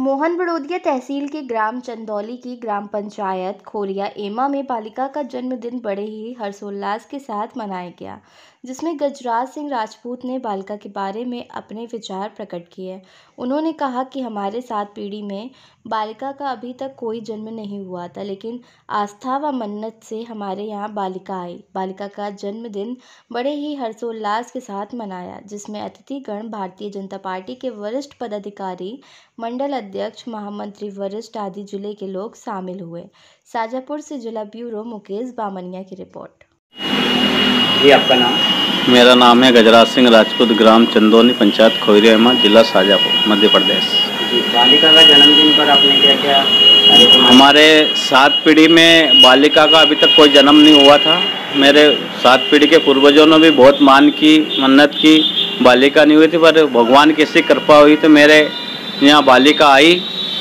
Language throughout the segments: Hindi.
मोहन बड़ोदिया तहसील के ग्राम चंदौली की ग्राम पंचायत खोरिया एमा में बालिका का जन्मदिन बड़े ही हर्षोल्लास के साथ मनाया गया, जिसमें गजराज सिंह राजपूत ने बालिका के बारे में अपने विचार प्रकट किए। उन्होंने कहा कि हमारे 7 पीढ़ी में बालिका का अभी तक कोई जन्म नहीं हुआ था, लेकिन आस्था व मन्नत से हमारे यहाँ बालिका आई। बालिका का जन्मदिन बड़े ही हर्षोल्लास के साथ मनाया, जिसमें अतिथिगण भारतीय जनता पार्टी के वरिष्ठ पदाधिकारी, मंडल अध्यक्ष, महामंत्री वरिष्ठ आदि जिले के लोग शामिल हुए। शाजापुर से जिला ब्यूरो मुकेश बामनिया की रिपोर्ट। जी, आपका नाम? मेरा नाम है गजराज सिंह राजपूत, ग्राम चंदौली, पंचायत खोरिया, जिला शाजापुर, मध्य प्रदेश। जी, बालिका का जन्मदिन पर आपने क्या क्या? हमारे 7 पीढ़ी में बालिका का अभी तक कोई जन्म नहीं हुआ था। मेरे 7 पीढ़ी के पूर्वजों ने भी बहुत मान की, मन्नत की, बालिका नहीं हुई थी, पर भगवान की ऐसी कृपा हुई तो मेरे यहाँ बालिका आई।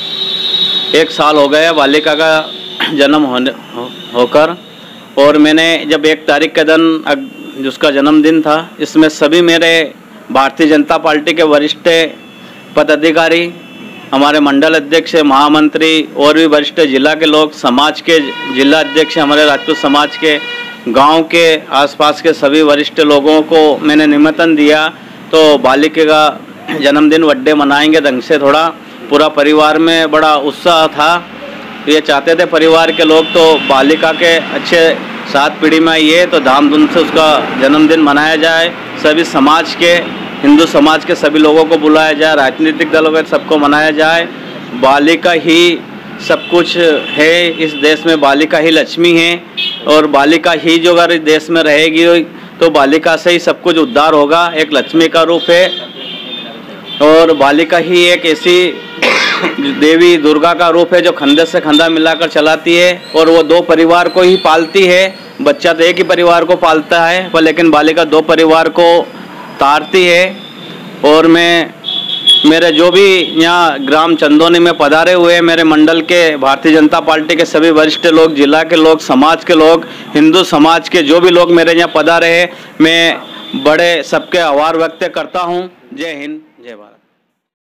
1 साल हो गया बालिका का जन्म होकर, और मैंने जब 1 तारीख के दिन जिसका जन्मदिन था, इसमें सभी मेरे भारतीय जनता पार्टी के वरिष्ठ पदाधिकारी, हमारे मंडल अध्यक्ष, महामंत्री और भी वरिष्ठ जिला के लोग, समाज के जिला अध्यक्ष, हमारे राजपूत समाज के, गांव के आसपास के सभी वरिष्ठ लोगों को मैंने निमंत्रण दिया। तो बालिका का जन्मदिन बर्थडे मनाएंगे ढंग से। थोड़ा पूरा परिवार में बड़ा उत्साह था। ये चाहते थे परिवार के लोग तो बालिका के अच्छे 7 पीढ़ी में आई है तो धामधूम से उसका जन्मदिन मनाया जाए। सभी समाज के, हिंदू समाज के सभी लोगों को बुलाया जाए, राजनीतिक दलों के सबको मनाया जाए। बालिका ही सब कुछ है इस देश में, बालिका ही लक्ष्मी है, और बालिका ही जो अगर देश में रहेगी तो बालिका से ही सब कुछ उद्धार होगा। एक लक्ष्मी का रूप है, और बालिका ही एक ऐसी देवी दुर्गा का रूप है जो खंडे से खंडा मिलाकर चलाती है, और वो 2 परिवार को ही पालती है। बच्चा तो एक ही परिवार को पालता है, पर लेकिन बालिका 2 परिवार को तारती है। और मेरे जो भी यहाँ ग्राम चंदौली में पधारे हुए मेरे मंडल के, भारतीय जनता पार्टी के सभी वरिष्ठ लोग, जिला के लोग, समाज के लोग, हिंदू समाज के जो भी लोग मेरे यहाँ पधारे हैं, मैं बड़े सबके आभार व्यक्त करता हूँ। जय हिंद, जय भारत।